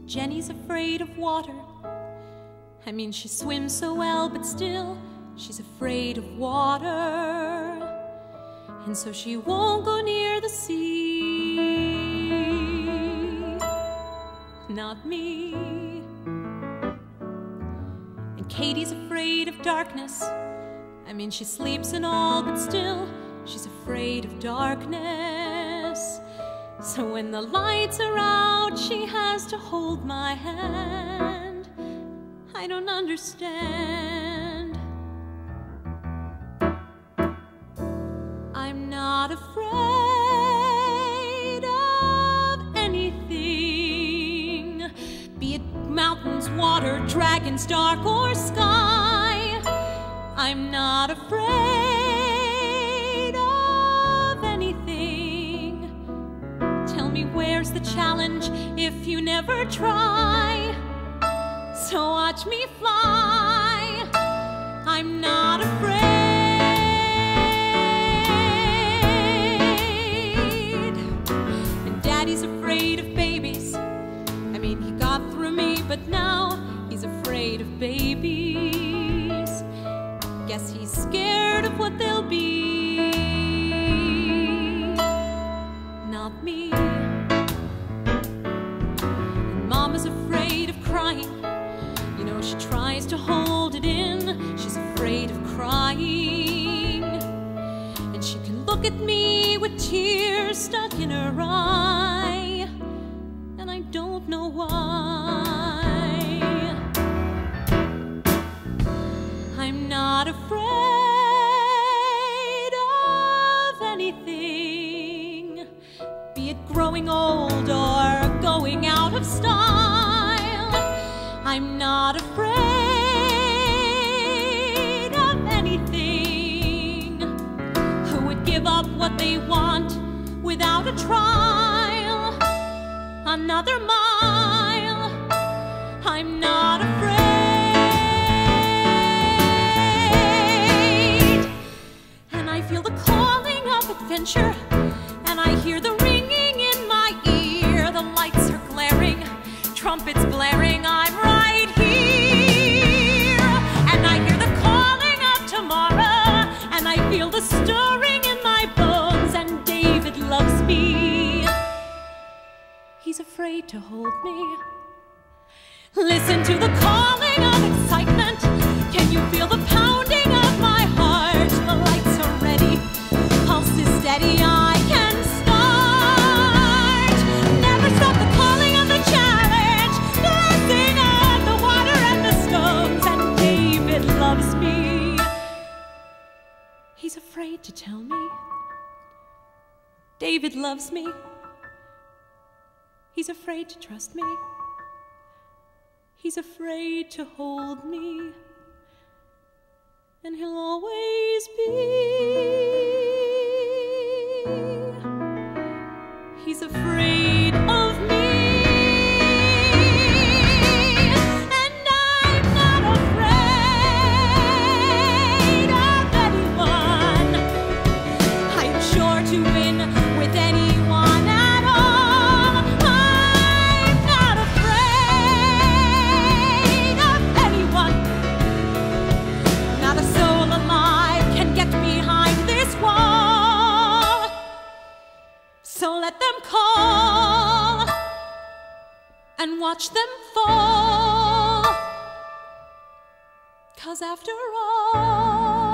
Jenny's afraid of water. I mean, she swims so well, but still, she's afraid of water. And so she won't go near the sea. Not me. And Katie's afraid of darkness. I mean, she sleeps and all, but still, she's afraid of darkness. So when the lights are out, she has to hold my hand. I don't understand. I'm not afraid of anything, be it mountains, water, dragons, dark, or sky. I'm not afraid of anything. Tell me, where's the challenge if you never try? So watch me fly. I'm not afraid. And Daddy's afraid of babies. I mean, he got through me, but now he's afraid of babies. Guess he's scared of what they'll be. Not me. And Mama's afraid of crying. You know, she tries to hold it in. She's afraid of crying. And she can look at me with tears stuck in her eye. And I don't know why. I'm not afraid of anything, be it growing old or going out of style. I'm not afraid of anything. Who would give up what they want without a trial? Another mile. I'm not afraid. Adventure, and I hear the ringing in my ear. The lights are glaring, trumpets blaring. I'm right here, and I hear the calling of tomorrow, and I feel the stirring in my bones. And David loves me. He's afraid to hold me. Listen to the calling of excitement. Can you feel the pounding of my heart? The lights are ready. Pulse is steady, I can start. Never stop the calling of the challenge, blessing of the water and the stones. And David loves me. He's afraid to tell me. David loves me. He's afraid to trust me. He's afraid to hold me. And he'll always be. He's afraid of me, and I'm not afraid of anyone. I'm sure to win with anyone at all. I'm not afraid of anyone. Not a soul alive can get behind this wall. So let them call and watch them fall. 'Cause after all,